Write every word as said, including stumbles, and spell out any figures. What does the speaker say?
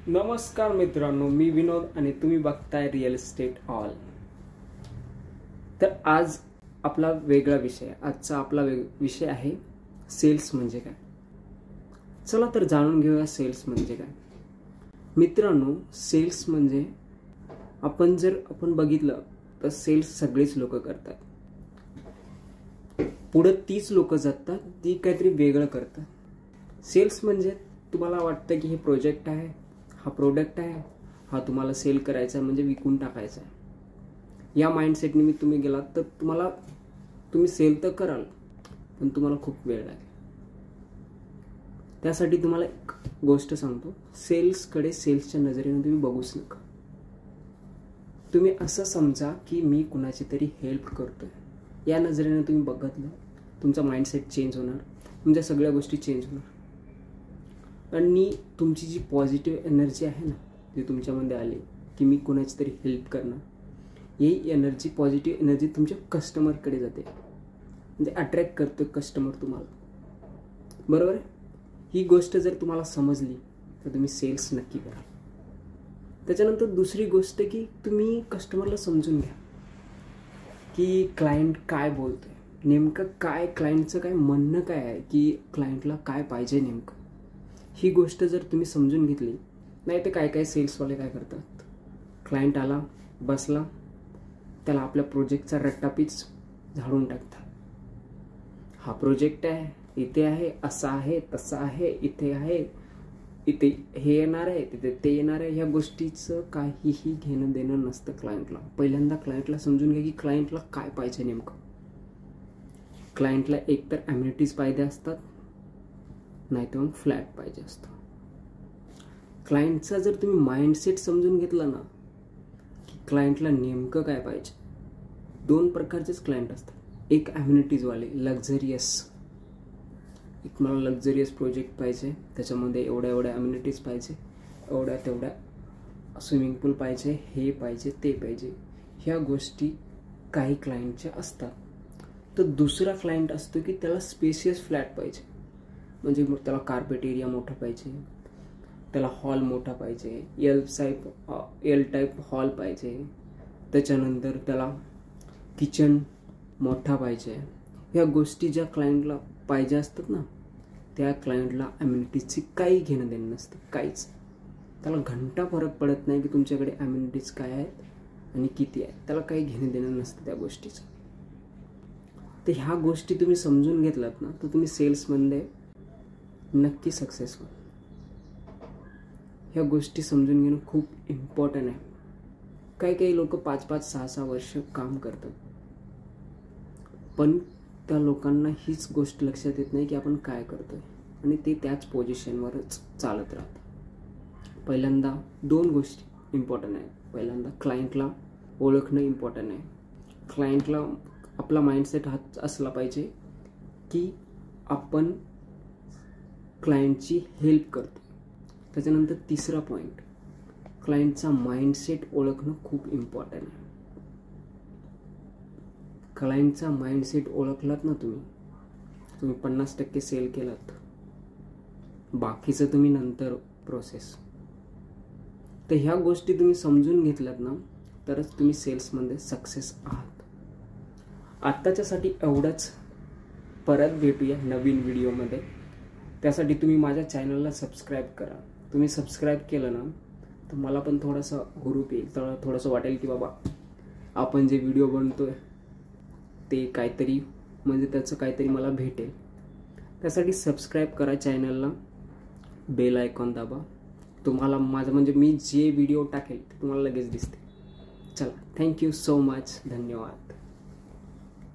नमस्कार मित्रांनो, मी विनोद आणि तुम्ही बघताय रिअल इस्टेट ऑल। तर आज आपला वेगळा विषय आजचा आपला विषय आहे सेल्स म्हणजे काय। चला तर जाणून घेऊया सेल्स म्हणजे काय। मित्रांनो, सेल्स म्हणजे आपण जर आपण बघितलं तर सेल्स सगळेच लोक करतात, पुढे तीच लोक जातात ती काहीतरी वेगळं करतात। सेल्स म्हणजे तुम्हाला वाटतं की हे प्रोजेक्ट आहे, हा प्रोडक्ट आहे, हा तुम्हाला सेल करायचा आहे म्हणजे विकून टाकायचा आहे, या माइंडसेटने मी तुम्ही गेलात तर तुम्हाला तुम्ही सेल तर कराल पण तुम्हाला खूप वेळ लागेल। त्यासाठी तुम्हाला एक गोष्ट सांगतो, सेल्सकडे सेल्सच्या नजरेने तुम्ही बघूच नका। तुम्ही असं समजा की मी कुणाची तरी हेल्प करतोय, या नजरेने तुम्ही बघितलं तुमचा माइंडसेट चेंज होणार, तुमच्या सगळ्या गोष्टी चेंज होणार आणि तुमची जी पॉझिटिव्ह एनर्जी आहे ना ती तुमच्यामध्ये आली की मी कोणाची तरी हेल्प करणार, ही एनर्जी पॉझिटिव्ह एनर्जी तुमच्या कस्टमरकडे जाते, म्हणजे अट्रॅक्ट करतो कस्टमर तुम्हाला, बरोबर आहे। ही गोष्ट जर तुम्हाला समजली तर तुम्ही सेल्स नक्की करा। त्याच्यानंतर दुसरी गोष्ट की तुम्ही कस्टमरला समजून घ्या की क्लायंट काय बोलतोय, नेमकं काय क्लायंटचं काय म्हणणं काय आहे, की क्लायंटला काय पाहिजे नेमकं। ही गोष्ट जर तुम्ही समजून घेतली, नाही तर काय काय सेल्सवाले काय करतात, क्लायंट आला बसला त्याला आपल्या प्रोजेक्टचा रट्टापीच झाडून टाकतात। हा प्रोजेक्ट आहे, इथे आहे, असा आहे, तसा आहे, इथे आहे, इथे हे येणार आहे, तिथे ते येणार आहे, ह्या गोष्टीचं काहीही घेणं देणं नसतं क्लायंटला। पहिल्यांदा क्लायंटला समजून घ्या की क्लायंटला काय पाहिजे नेमकं। क्लायंटला एकतर ॲम्युनिटीज पाहिजे असतात, नाही तर मग फ्लॅट पाहिजे असतं। क्लायंटचा जर तुम्ही माइंडसेट समजून घेतला ना की क्लायंटला नेमकं काय पाहिजे, दोन प्रकारचेच क्लायंट असतात, एक ॲम्युनिटीजवाले लक्झरियस, एक मला लक्झरियस प्रोजेक्ट पाहिजे, त्याच्यामध्ये एवढ्या एवढ्या ॲम्युनिटीज पाहिजे, एवढ्या तेवढ्या स्विमिंग पूल पाहिजे, हे पाहिजे ते पाहिजे, ह्या गोष्टी काही क्लायंटच्या असतात। तर दुसरा क्लायंट असतो की त्याला स्पेशियस फ्लॅट पाहिजे, म्हणजे मग त्याला कार्पेट एरिया मोठा पाहिजे, त्याला हॉल मोठा पाहिजे, L type L type hall पाहिजे, त्याच्यानंतर त्याला किचन मोठा पाहिजे। ह्या गोष्टी ज्या क्लायंटला पाहिजे असतात ना, त्या क्लायंटला ॲम्युनिटीजची काही घेणं देणं नसतं, काहीच। त्याला घंटा फरक पडत नाही की तुमच्याकडे ॲम्युनिटीज काय आहेत आणि किती आहेत, त्याला काही घेणं देणं नसतं त्या गोष्टीचं। तर ह्या गोष्टी तुम्ही समजून घेतलात ना तर तुम्ही सेल्समध्ये नक्की सक्सेस व्हाल। ह्या गोष्टी समजून घेणं खूप इम्पॉर्टंट आहे। काही काही लोक पाच पाच सहा सहा वर्ष काम करतात, पण त्या लोकांना हीच गोष्ट लक्षात येत नाही की आपण काय करतोय आणि ते त्याच पोझिशनवरच चालत राहतात। पहिल्यांदा दोन गोष्टी इम्पॉर्टंट आहेत, पहिल्यांदा क्लायंटला ओळखणं इम्पॉर्टंट आहे। क्लायंटला आपला माइंडसेट हा असला पाहिजे की आपण क्लायंटची हेल्प करतो। त्याच्यानंतर तिसरा पॉईंट, क्लायंटचा माइंडसेट ओळखणं खूप इम्पॉर्टंट आहे। क्लायंटचा माइंडसेट ओळखलात ना तुम्ही तुम्ही पन्नास टक्के सेल केलात, बाकीचं तुम्ही नंतर प्रोसेस। तर ह्या गोष्टी तुम्ही समजून घेतल्यात ना तरच तुम्ही सेल्समध्ये सक्सेस आहात। आत्ताच्यासाठी एवढंच, परत भेटूया नवीन व्हिडिओमध्ये। त्यासाठी तुम्ही माझ्या चॅनलला सबस्क्राईब करा। तुम्ही सबस्क्राईब केलं ना तर मला पण थोडंसं हुरूप येईल, तर थोडंसं वाटेल की बाबा आपण जे व्हिडिओ बनतोय ते काहीतरी, म्हणजे त्याचं काहीतरी मला भेटेल। त्यासाठी सबस्क्राईब करा चॅनलला, बेल आयकॉन दाबा, तुम्हाला माझं म्हणजे मी जे व्हिडिओ टाकेल ते तुम्हाला लगेच दिसते। चला, थँक्यू सो मच, धन्यवाद।